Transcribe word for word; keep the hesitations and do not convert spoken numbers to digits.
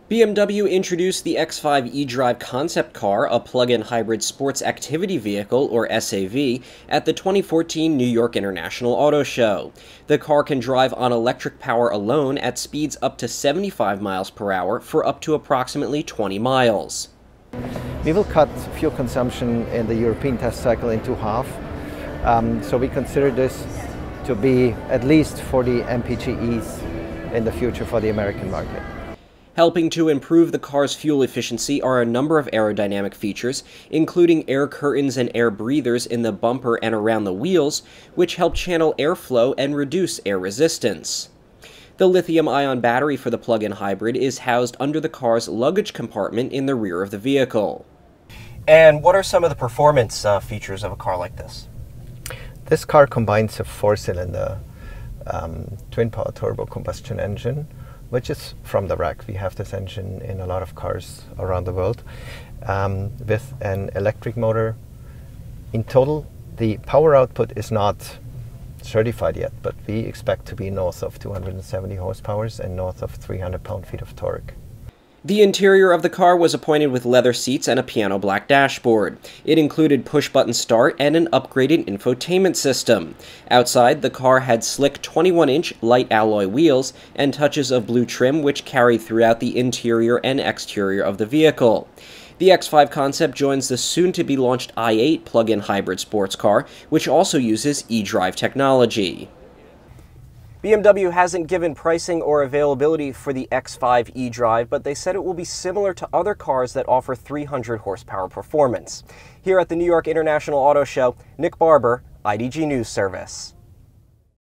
B M W introduced the X five eDrive concept car, a plug-in hybrid sports activity vehicle, or S A V, at the twenty fourteen New York International Auto Show. The car can drive on electric power alone at speeds up to seventy-five miles per hour for up to approximately twenty miles. We will cut fuel consumption in the European test cycle into half, um, so we consider this to be at least forty M P G Es in the future for the American market. Helping to improve the car's fuel efficiency are a number of aerodynamic features, including air curtains and air breathers in the bumper and around the wheels, which help channel airflow and reduce air resistance. The lithium-ion battery for the plug-in hybrid is housed under the car's luggage compartment in the rear of the vehicle. And what are some of the performance uh, features of a car like this? This car combines a four-cylinder um, twin-power turbo combustion engine, which is from the rack. We have this engine in a lot of cars around the world, um, with an electric motor. In total, the power output is not certified yet, but we expect to be north of two hundred seventy horsepower and north of three hundred pound-feet of torque. The interior of the car was appointed with leather seats and a piano black dashboard. It included push-button start and an upgraded infotainment system. Outside, the car had slick twenty-one inch light alloy wheels and touches of blue trim which carried throughout the interior and exterior of the vehicle. The X five concept joins the soon-to-be-launched i eight plug-in hybrid sports car, which also uses eDrive technology. B M W hasn't given pricing or availability for the X five eDrive, but they said it will be similar to other cars that offer three hundred horsepower performance. Here at the New York International Auto Show, Nick Barber, I D G News Service.